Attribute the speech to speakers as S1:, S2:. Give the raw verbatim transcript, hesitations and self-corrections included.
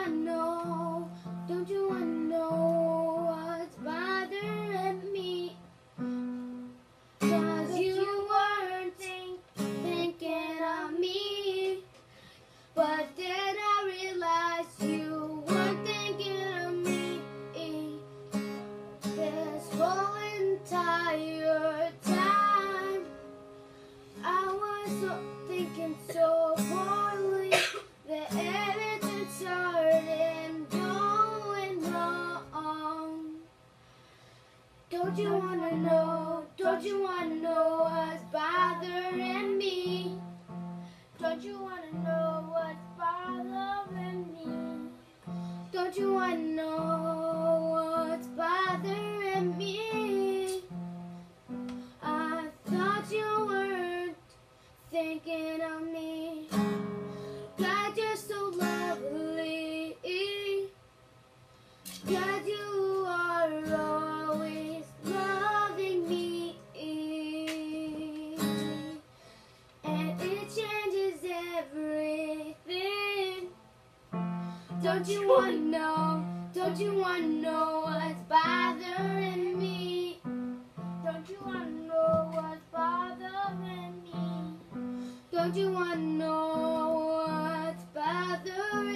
S1: wanna know? Don't you wanna know what's bothering me? Cause you weren't think, thinking of me. But then I realized you weren't thinking of me this whole entire time. I was so, thinking so poorly that everything started going wrong. Don't you wanna know? Don't you wanna know what's bothering me? Don't you wanna know what's bothering me? Don't you wanna know what's bothering me? I thought you weren't thinking of me. God, you're so lovely. God, you are always loving me. And it changes everything. Don't you wanna know? Don't you wanna know what's bothering me? Don't you wanna know what's bothering me? Don't you wanna know what's bothering me?